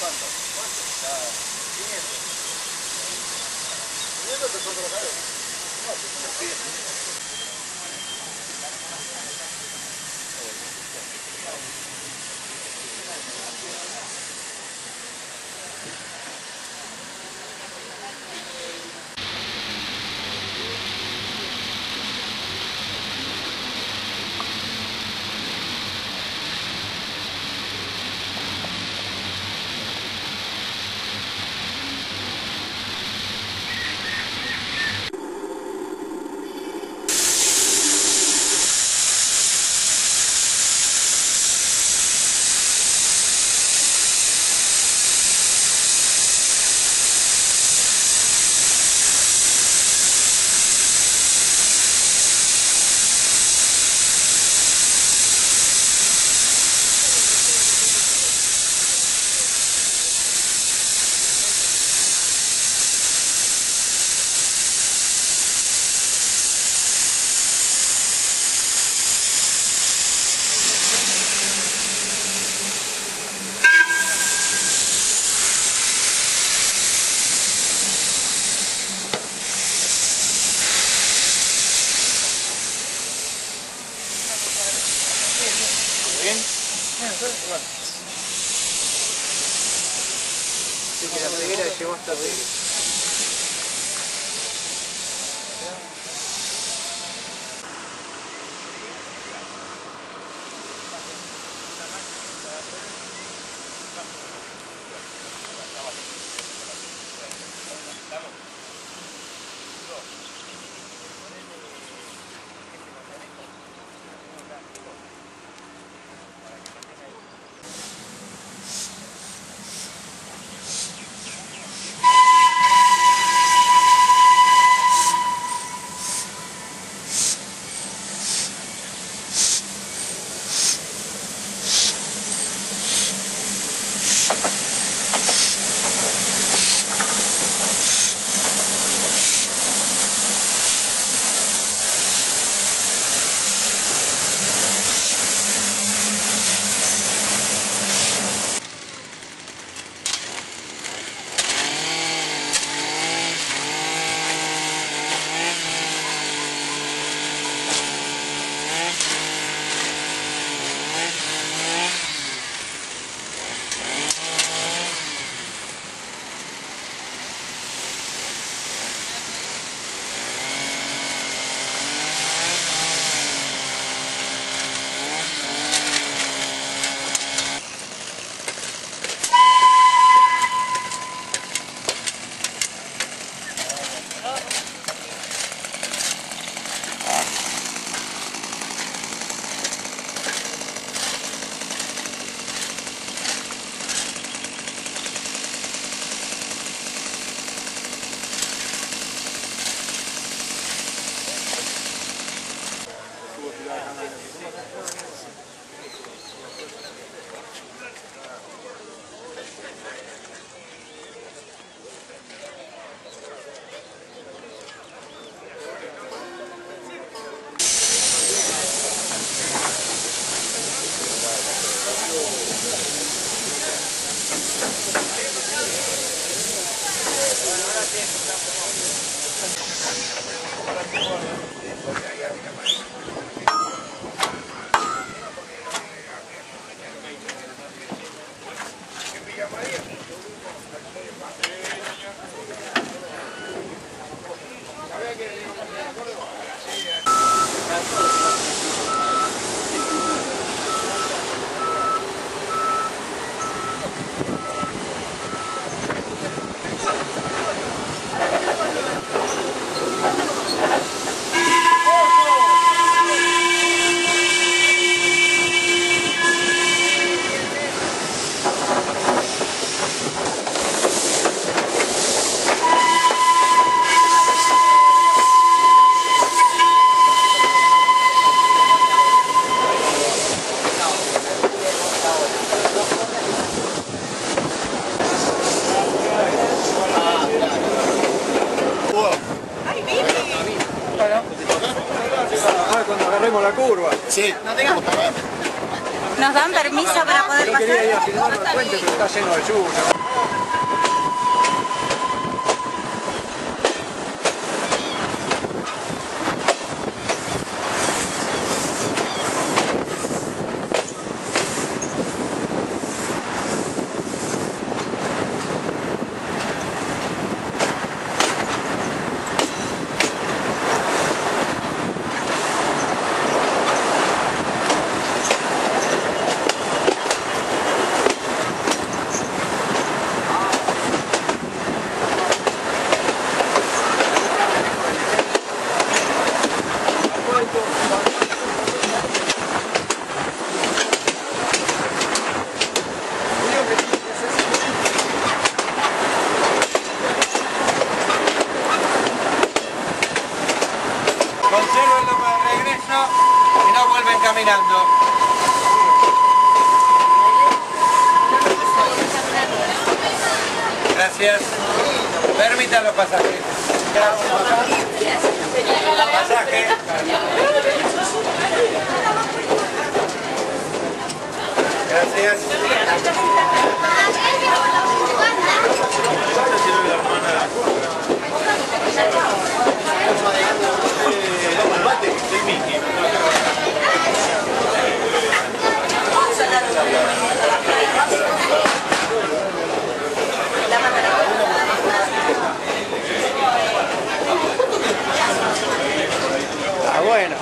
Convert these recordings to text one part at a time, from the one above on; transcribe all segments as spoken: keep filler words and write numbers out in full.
¿Cuánto? ¿Cuánto? quinientos. ¿quinientos te corto la cabeza? No, te corto la cabeza. ¿Bien? Bien, bueno. Sí, que la ceguera llegó hasta arriba. Cuando agarremos la curva. Sí. No tengamos. ¿Nos dan permiso para poder Yo pasar? quería ir a filmar el puente, pero está lleno de lluvia. Consérvenlo para el regreso y no vuelven caminando. Gracias. Permitan los pasajes. Pasaje. Gracias. Ah, bueno.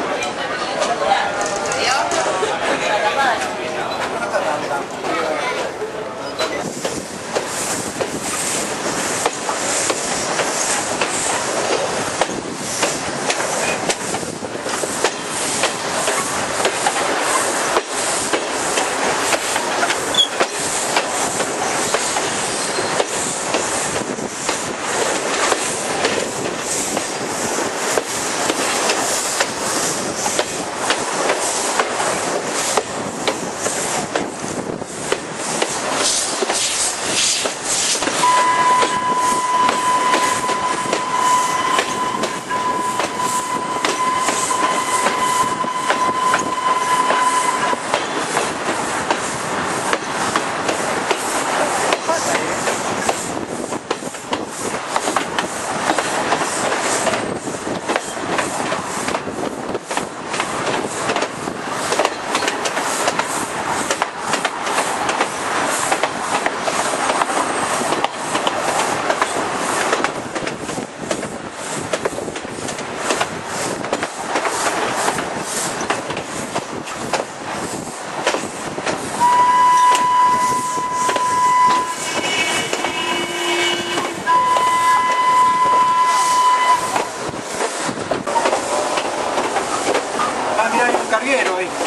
Ah, mira, hay un carguero ahí.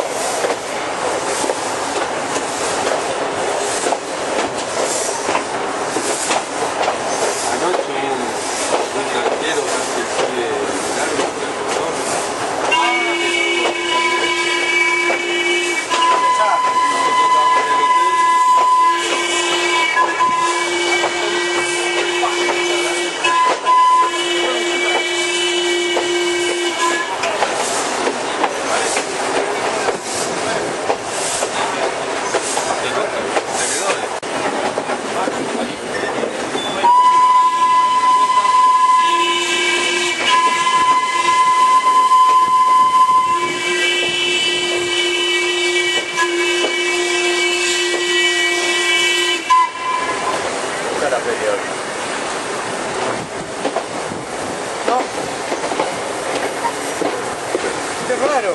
Anoche un, un cartero que fue largo por el motor. ¿No? Qué raro.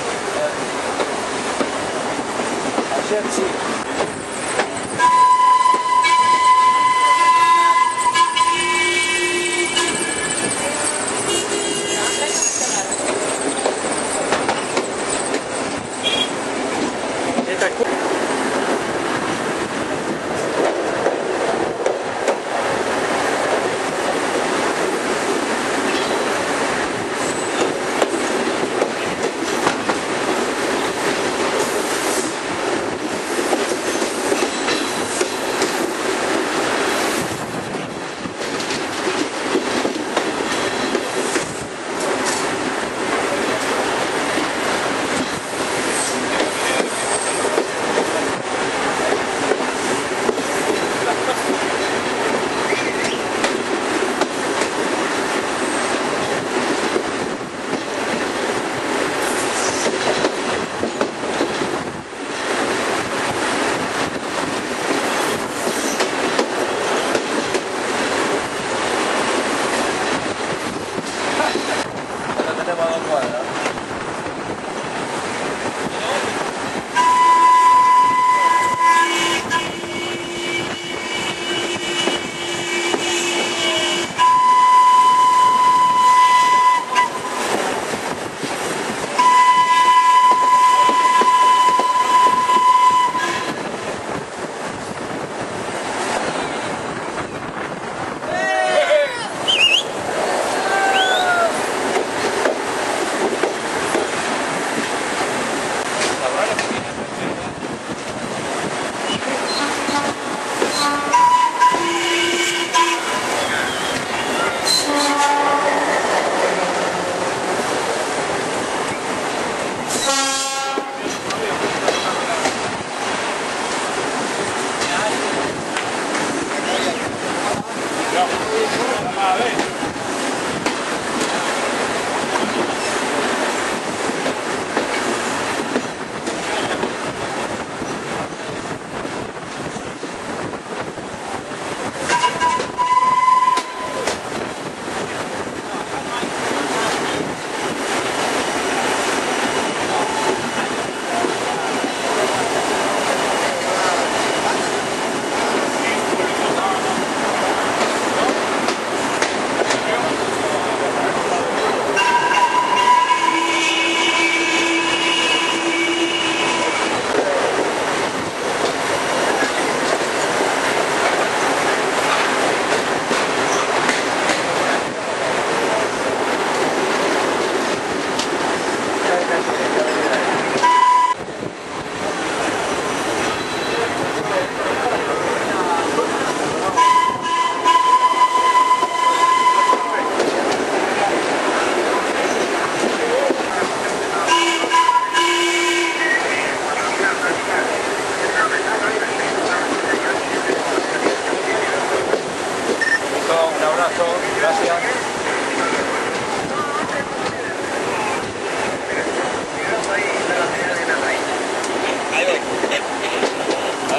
Ayer sí. Esta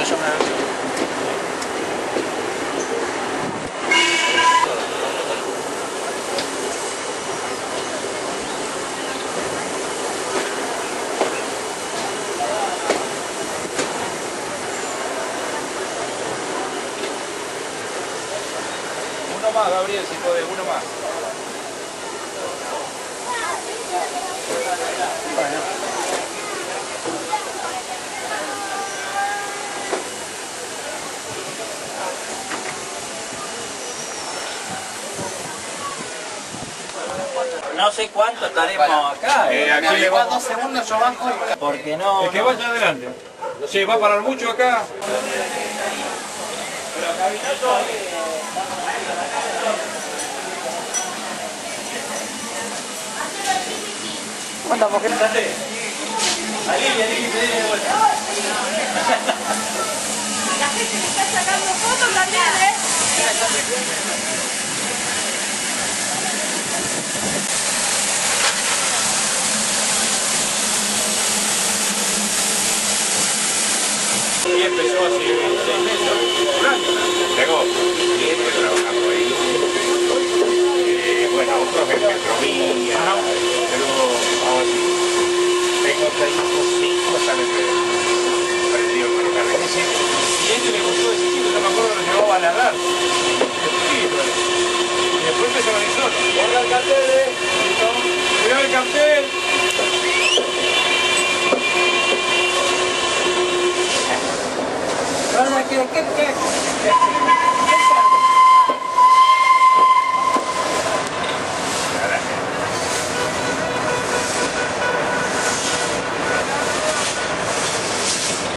eso me avisa. Uno más, Gabriel, si podés, uno más. Bueno. No sé cuánto estaremos acá. Eh, Eh, aquí Me le lleva vamos- dos segundos yo bajo y... Porque no... El que no- vaya adelante. Sí, va a parar mucho acá. ¿Cómo andamos? La gente que está sacando fotos también, ¿eh? Y empezó hace seis meses, un año. Tengo tiempo trabajando ahí. Eh, bueno, otros en Petrovía, pero ahora sí. Tengo seis hijos, cinco están aprendido a manejar de bicicleta. Y a este le gustó de chiquito, yo me acuerdo que lo llevaba a nadar. De chiquito. Y después empezó a venir solo. ¡Ponga el cartel, eh! ¡Cuidado el cartel! ¿Qué, qué, qué?